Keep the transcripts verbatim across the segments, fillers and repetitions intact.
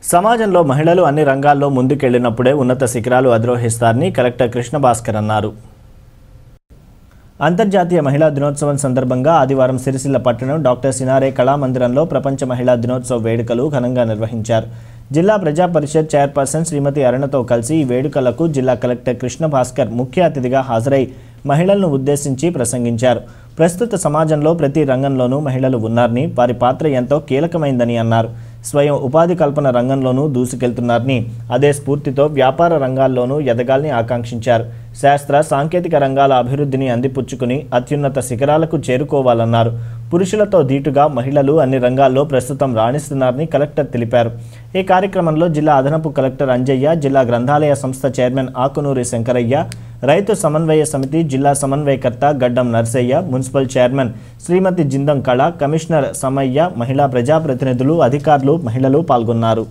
సమాజంలో మహిళలు అన్ని రంగాల్లో ముందుకెళ్లినప్పుడే ఉన్నత శిఖరాలు అధిరోహిస్తారని కలెక్టర్ కృష్ణ భాస్కర్ అన్నారు. అంతర్జాతీయ మహిళా దినోత్సవం సందర్భంగా ఆదివారం సిరిసిల్ల పట్టణం డాక్టర్ సినారే కళామందిరంలో ప్రపంచ మహిళా దినోత్సవ వేడుకలు ఘనంగా నిర్వహించారు. జిల్లా ప్రజా పరిషత్ చైర్పర్సన్ శ్రీమతి అరుణతో కలిసి ఈ వేడుకలకు జిల్లా కలెక్టర్ కృష్ణ భాస్కర్ ముఖ్య అతిథిగా హాజరై మహిళలను ఉద్దేశించి ప్రసంగించారు. ప్రస్తుత సమాజంలో ప్రతి రంగంలోనూ మహిళలు ఉన్నారని, వారి పాత్ర ఎంతో కీలకమైందని అన్నారు. స్వయం ఉపాధి కల్పన రంగంలోనూ దూసుకెళ్తున్నారని, అదే స్ఫూర్తితో వ్యాపార రంగాల్లోనూ ఎదగాలని ఆకాంక్షించారు. శాస్త్ర సాంకేతిక రంగాల అభివృద్ధిని అందిపుచ్చుకుని అత్యున్నత శిఖరాలకు చేరుకోవాలన్నారు. పురుషులతో ధీటుగా మహిళలు అన్ని రంగాల్లో ప్రస్తుతం రాణిస్తున్నారని కలెక్టర్ తెలిపారు. ఈ కార్యక్రమంలో జిల్లా అదనపు కలెక్టర్ అంజయ్య, జిల్లా గ్రంథాలయ సంస్థ చైర్మన్ ఆకునూరి శంకరయ్య, రైతు సమన్వయ సమితి జిల్లా సమన్వయకర్త Gaddam Narsaiah, municipal chairman Shrimati Jindam Kala, commissioner Samayya, మహిళా ప్రజాప్రతినిధులు, అధికారులు, మహిళలు పాల్గొన్నారు.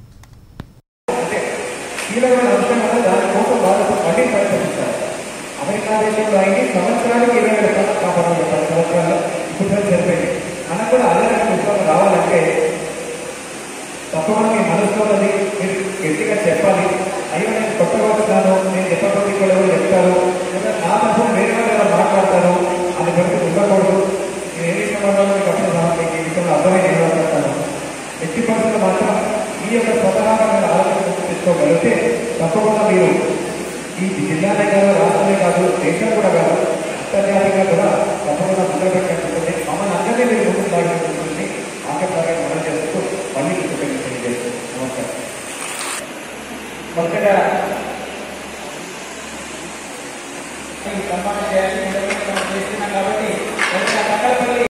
తప్పకుండా మీ మనసులోని మీరు గట్టిగా చెప్పాలి. అయ్యో నేను కొత్తగా వస్తున్నాను, నేను చెప్పకపోతే ఇక్కడ ఎవరు చెప్తారు, నా తరఫున వేరే వాళ్ళు మాట్లాడతారు అని బట్టి ఉండకూడదు. నేను ఏ విషయం వల్ల మీకు అప్పుడు మీకు ఈ విషయంలో అర్థమైన ఏమంటాను. ఎట్టి పరిస్థితులు మాత్రం ఈ యొక్క స్వతహాగా మీరు ఆలోచన తెచ్చుకోగలిగితే తప్పకుండా మీరు ఈ జిల్లానే కాదు, రాష్ట్రమే కాదు, దేశం కూడా కాదు, అంతర్జాతీయంగా కూడా తప్పకుండా ముందు పెట్టాల్సి ఉంటుంది. మమ్మల్ని అందరినీ మీరు ముందు